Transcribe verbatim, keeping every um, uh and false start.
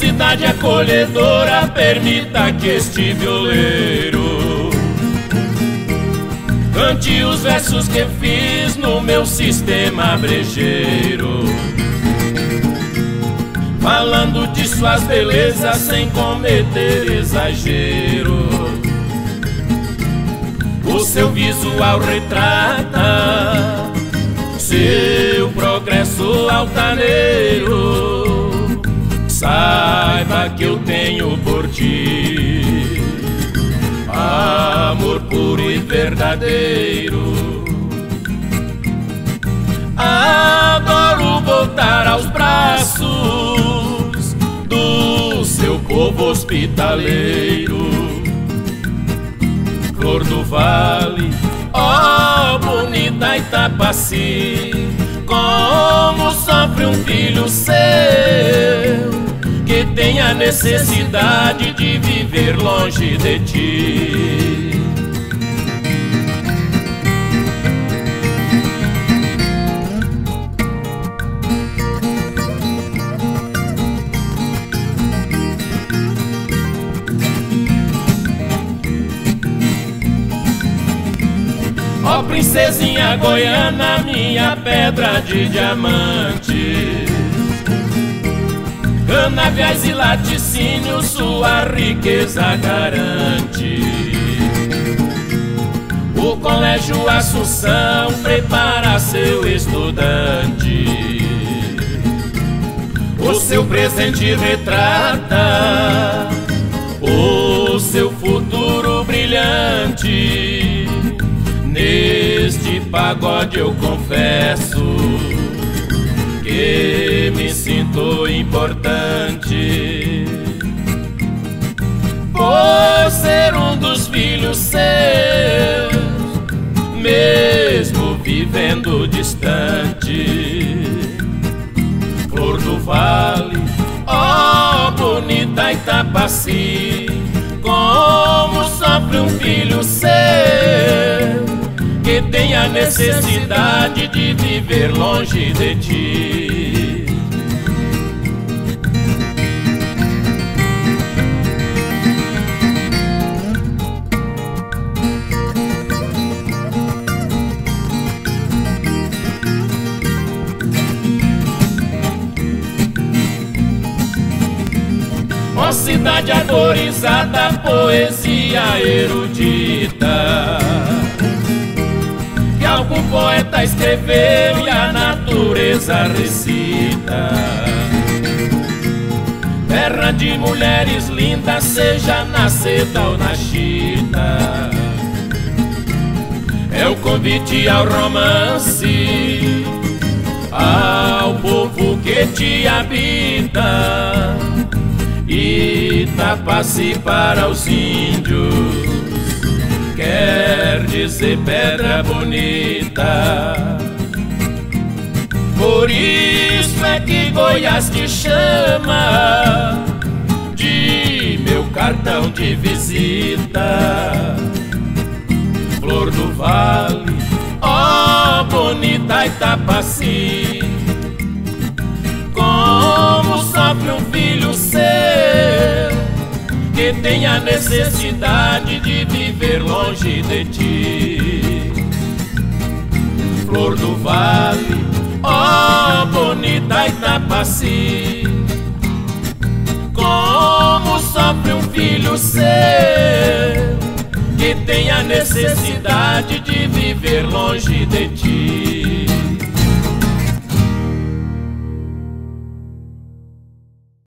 cidade acolhedora, permita que este violeiro cante os versos que fiz no meu sistema brejeiro, falando de suas belezas sem cometer exagero. O seu visual retrata seu progresso altaneiro. Saiba que eu tenho por ti amor puro e verdadeiro. Adoro voltar aos braços do seu povo hospitaleiro. Flor do vale, ó bonita Itapaci, como sofre um filho seu que tem a necessidade de viver longe de ti. Ó princesinha goiana, minha pedra de diamante, canaviais e laticínios sua riqueza garante. O Colégio Assunção prepara seu estudante. O seu presente retrata o seu futuro brilhante. Neste pagode eu confesso que me sinto importante por ser um dos filhos seus, mesmo vivendo distante. Flor do vale, ó bonita Itapaci, como sofre um filho seu que tem a necessidade de viver longe de ti. Ó cidade arborizada, poesia erudita, que algum poeta escreveu e a natureza recita. Terra de mulheres lindas, seja na seda ou na chita. É o convite ao romance, ao povo que te habita. Itapaci para os índios quer dizer pedra bonita. Por isso é que Goiás te chama de meu cartão de visita. Flor do vale, ó bonita Itapaci, como sofre um filho seu que tem a necessidade de viver longe de ti. Flor do vale, ó bonita Itapaci, como sofre um filho seu que tem a necessidade de viver longe de ti.